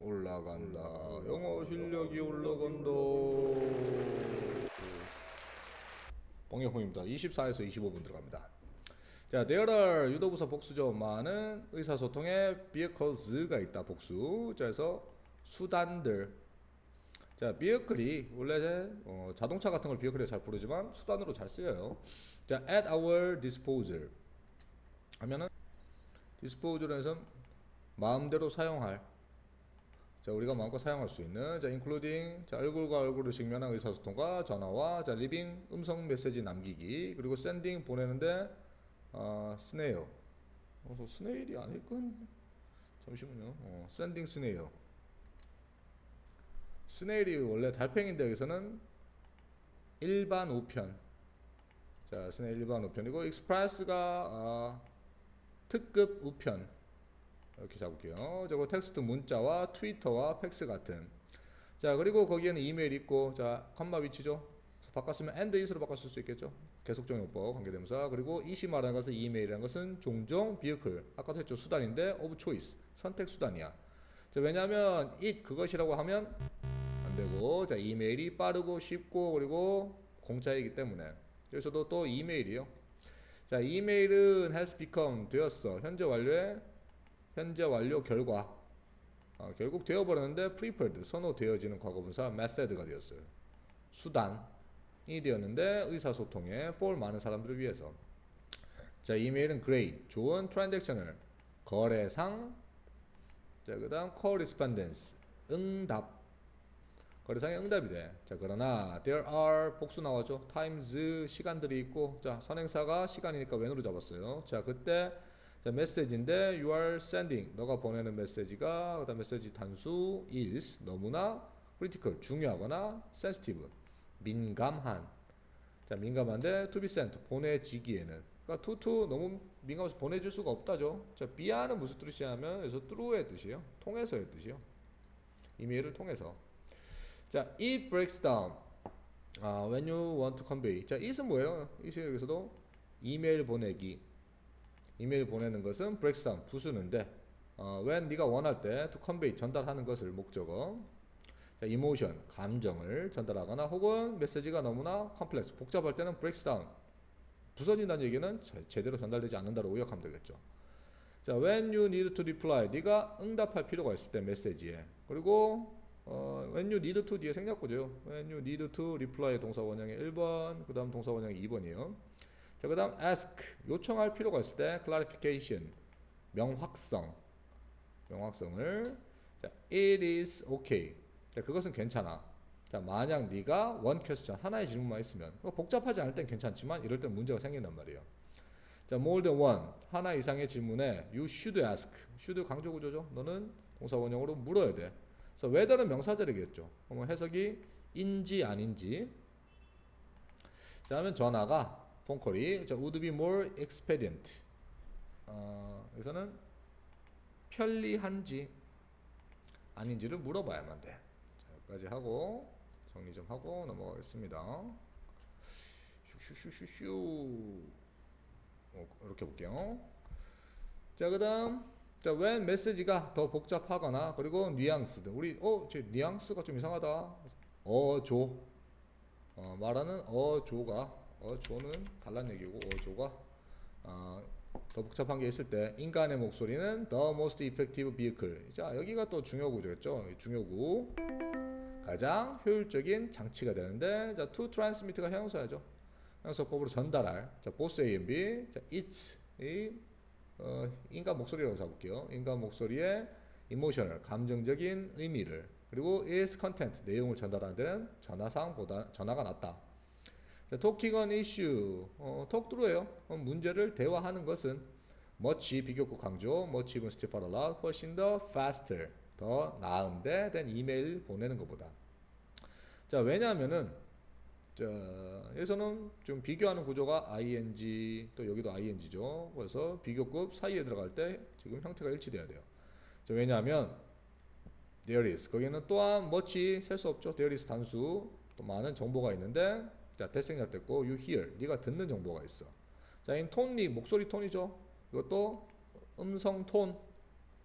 올라간다. 영어 실력이 올라간다. 뻥여콩입니다. 24에서 25분 들어갑니다. 자, there are 유도부사 복수죠. 많은 의사소통에 vehicles가 있다. 복수. 자, 그래서 수단들. 자, vehicle이 원래 자동차 같은 걸 vehicle에 잘 부르지만 수단으로 잘 쓰여요. 자, at our disposal 하면은 disposal에서 마음대로 사용할. 자, 우리가 마음껏 사용할 수 있는, 자, including, 자, 얼굴과 얼굴을 직면한 의사소통과 전화와, 자, leaving, 음성 메시지 남기기, 그리고 sending, 보내는데, snail. 스네일이 아닐 건, 잠시만요. sending snail. 스네일이 원래 달팽인데 여기서는 일반 우편. 자, 스네일 일반 우편이고, express가, 특급 우편. 이렇게 잡을게요. 저거 텍스트 문자와 트위터와 팩스 같은. 자, 그리고 거기에는 이메일 있고, 자, 컴마 위치죠. 그래서 바꿨으면 and is로 바꿨을 수 있겠죠. 계속적용법 관계대명사. 그리고 이시 말하는 것은 이메일이라는 것은 종종 vehicle. 아까도 했죠. 수단인데 of choice. 선택 수단이야. 자, 왜냐하면 it 그것이라고 하면 안 되고, 자, 이메일이 빠르고 쉽고 그리고 공짜이기 때문에. 여기서도 또 이메일이요. 자, 이메일은 has become 되었어. 현재 완료 결과. 결국 되어버렸는데 preferred 선호되어지는 과거분사 method가 되었어요. 수단이 되었는데 의사소통에 for 많은 사람들을 위해서. 자, 이메일은 great 좋은 transactional 거래상. 자, 그 다음 correspondence 응답. 거래상의 응답이 돼. 자, 그러나 there are 복수 나왔죠. times 시간들이 있고, 자, 선행사가 시간이니까 when으로 잡았어요. 자, 그때 자, 메시지인데 you are sending 너가 보내는 메시지가 그다음 메시지 단수 is 너무나 critical 중요하거나 sensitive 민감한. 자, 민감한데 to be sent 보내지기에는, 그러니까 to 너무 민감해서 보내줄 수가 없다죠. 자, via는 무슨 뜻이냐면 여기서 through의 뜻이에요. 통해서의 뜻이요. 이메일을 통해서. 자, it breaks down when you want to convey. 자, it은 뭐예요? it은 여기서도 이메일 보내기. 이메일 보내는 것은 breaks down 부수는데, when 네가 원할 때 to convey 전달하는 것을 목적어. 자, emotion 감정을 전달하거나 혹은 메시지가 너무나 complex 복잡할 때는 breaks down 부서진다는 얘기는 제대로 전달되지 않는다로 의역하면 되겠죠. 자, when you need to reply 네가 응답할 필요가 있을 때 메시지에. 그리고 when you need to 뒤에 생략구죠. when you need to reply 동사 원형의 1번 그 다음 동사 원형의 2번이에요. 자, 그 다음 ask 요청할 필요가 있을 때 clarification 명확성을. 자, it is okay. 자, 그것은 괜찮아. 자, 만약 네가 one question 하나의 질문만 있으면 복잡하지 않을 땐 괜찮지만 이럴 땐 문제가 생긴단 말이에요. 자, more than one 하나 이상의 질문에 you should ask. should 강조 구조죠. 너는 동사 원형으로 물어야 돼. 그래서 whether는 명사절이겠죠. 그러면 해석이 인지 아닌지. 자, 하면 전화가 폰콜이 자, would be more expedient. 여기서는 편리한지 아닌지를 물어봐야만 돼. 자, 여기까지 하고 정리 좀 하고 넘어가겠습니다. 슈슈슈슈슈. 이렇게 볼게요. 자, 그 다음 자, when 메시지가 더 복잡하거나 그리고 뉘앙스 등 우리 제 뉘앙스가 좀 이상하다. 어조 말하는 어조가 어조는 달란 얘기고 어조가 더 복잡한 게 있을 때 인간의 목소리는 the most effective vehicle. 자, 여기가 또 중요구조겠죠. 중요구 가장 효율적인 장치가 되는데, 자, to transmit가 형용사죠. 형용사법으로 전달할. 자, both A and B. 자, it's 이 인간 목소리라고 잡을게요. 인간 목소리의 emotional 감정적인 의미를, 그리고 is content 내용을 전달하는 데는 전화상보다 전화가 낫다. 자, talking on issue talk through예요. 문제를 대화하는 것은 much 비교급 강조 much even stiffer a lot 훨씬 더 faster 더 나은데 than 이메일 보내는 것보다. 자, 왜냐하면은 자, 여기서는 좀 비교하는 구조가 ing 또 여기도 ing죠. 그래서 비교급 사이에 들어갈 때 지금 형태가 일치돼야 돼요. 자, 왜냐하면 there is 거기는 또한 much 셀 수 없죠. there is 단수 또 많은 정보가 있는데, 자, 대생략됐고 you hear 네가 듣는 정보가 있어. 자, in 톤이 목소리 톤이죠. 이것도 음성 톤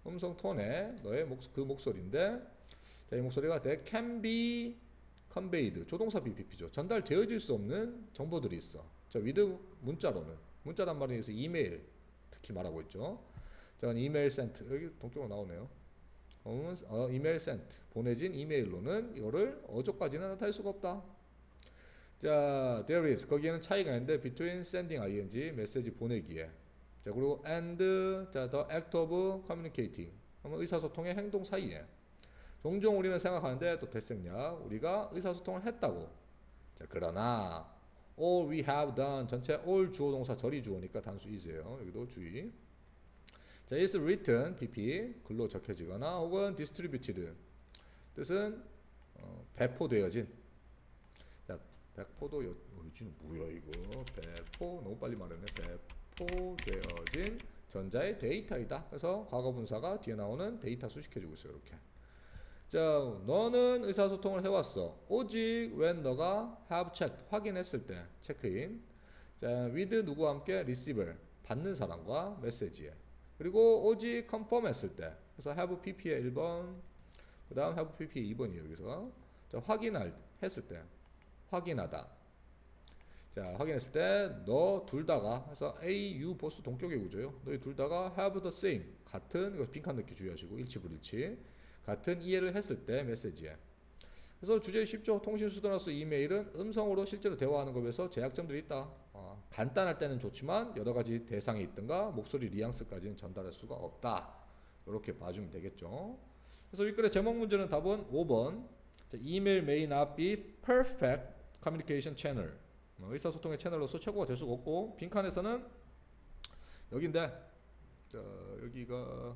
음성 톤의 너의 그 목소리인데, 자, 이 목소리가 that can be conveyed, 조동사 BPP죠. 전달되어질 수 없는 정보들이 있어. 자, with 문자로는, 문자란 말에서 이메일 특히 말하고 있죠. 자, 이메일 sent, 여기 동격으로 나오네요. 이메일 sent, 보내진 이메일로는 이거를 어조까지는 나타낼 수가 없다. 자, there is, 거기에는 차이가 있는데 between sending ing, 메시지 보내기에. 자, 그리고 and, 자, the act of communicating, 그러면 의사소통의 행동 사이에. 종종 우리는 생각하는데 또 대생략, 우리가 의사소통을 했다고. 자, 그러나 all we have done, 전체 all 주어 동사 절이 주어니까 단수 is예요. 여기도 주의. 자, is written, pp, 글로 적혀지거나 혹은 distributed, 뜻은 배포되어진. 자, 배포도여진 뭐야 이거? 배포, 너무 빨리 말했네. 배포되어진 전자의 데이터이다. 그래서 과거 분사가 뒤에 나오는 데이터 수식해주고 있어요. 이렇게. 자, 너는 의사소통을 해왔어. 오직 when 너가 have checked, 확인했을 때, 체크인. 자, with 누구와 함께 receiver, 받는 사람과 메시지에. 그리고 오직 confirm 했을 때, 그래서 have pp의 1번, 그 다음 have pp의 2번이에요. 여기서. 자, 했을 때, 확인하다. 자, 확인했을 때 너 둘 다가, 그래서 A, U 보수 동격의 구조예요. 너희 둘 다가 have the same, 같은, 이거 빈칸 넣기 주의하시고 일치 불일치, 같은 이해를 했을 때 메시지에. 그래서 주제 쉽죠. 통신 수단으로서 이메일은 음성으로 실제로 대화하는 것에서 제약점들이 있다. 간단할 때는 좋지만 여러 가지 대상이 있든가 목소리 뉘앙스까지는 전달할 수가 없다. 이렇게 봐주면 되겠죠. 그래서 윗글의 제목 문제는 답은 5번. 자, 이메일 may not be perfect communication channel. 의사소통의 채널로서 최고가 될 수가 없고, 빈칸에서는 여기인데, 자, 여기가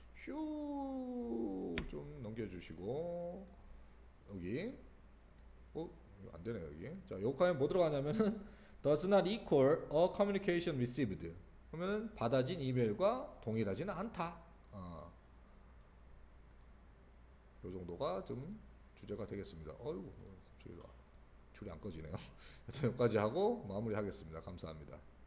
좀 넘겨주시고, 여기 안 되네요. 여기. 자, 여기에 뭐 들어가냐면은 does not equal a communication received. 그러면은 받아진 이메일과 동일하지는 않다. 요 정도가 좀 주제가 되겠습니다. 어이구, 갑자기 줄이 안 꺼지네요. 여기까지 하고 마무리하겠습니다. 감사합니다.